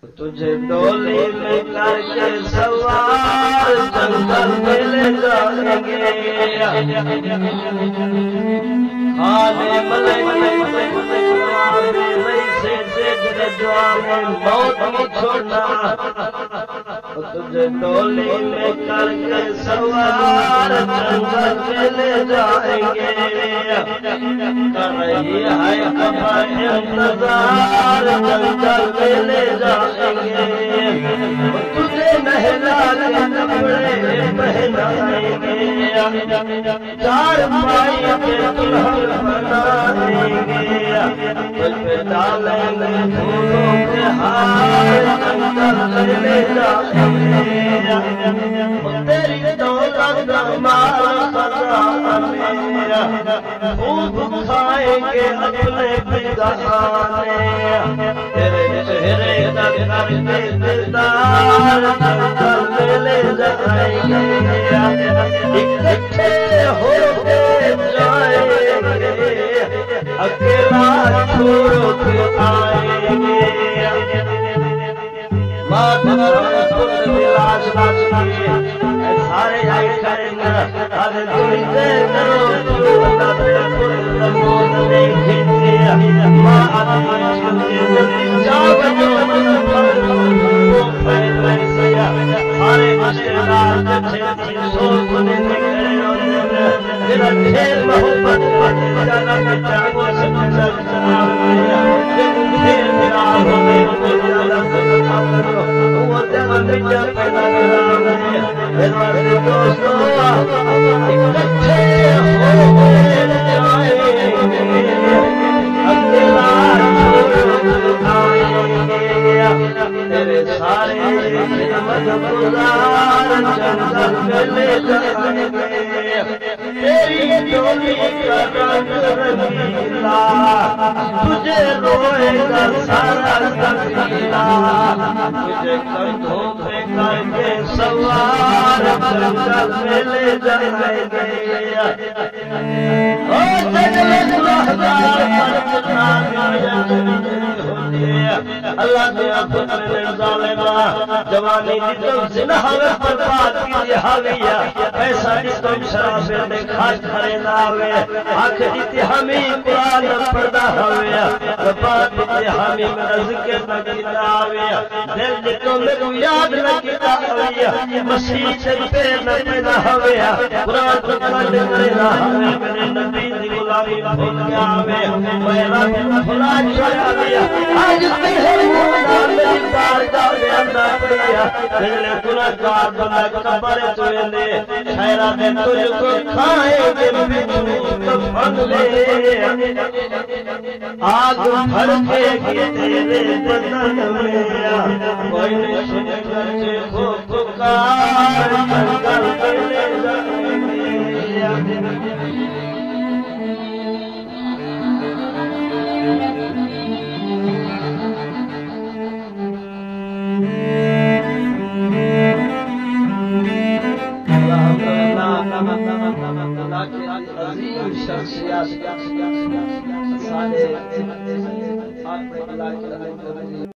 तुझे डोली में करके सवार जंगल में ले जाएंगे। खाने मले वैसे तेरे द्वारे मौत की छोड़ना। तुझे डोली में करके सवार जंगल में ले जाएंगे। कर रही है कबर इंतजार जंगल में ले जाएंगे। तुझे महला के कपड़े पहनाएंगे। चार पाई के दुल्हन बनाएंगे। तुझ पे डालेंगे फूलों के हार जंगल में ले जाएंगे। तेरी दौलत माल खजाने खूब खाएंगे अपने बिगाने। तेरे चेहरे का करके दिलदार जंगल में ले जाएंगे। इकट्ठे होके जाएंगे अकेला छोड़ के आएंगे। लाश सारे आए करेंगे। अरे तुझे करो सारे रिश्तेदार तेरे सारे मददगार जंगल में ले जाएंगे। तेरी डोली का रंग रंगीला तुझे रोएगा सारा कबीला। तुझे कंधों पे करके सवार जंगल में ले जाएंगे। ओ अल्लाह जवानी बर्बाद कीजिए हाविया ऐसा तुम शराबे खास खरीदा हुए आखिरी हमी कुरान पर्दा हुआ बात हमी नजके नगीता हुआ दिल तो मेरे याद नगीता हुआ मसीह से पे न पैदा हुआ कुरान तो कल करेला मेरे नबी दी गुलामी भूल गया मेरा भुला छोड़ा दिया आज मेरी बारगाह में अंदर पड़िया मेरे गुनाहगार बंदा कब्र चले खैरा दे तुझको खाएंगे बिच्छू कफन ले। आग भड़केगी तेरे बदन में कोई नहीं सुनेगा देखो पुकार जंगल में ले जाएंगे। अजीम शख्सियत साले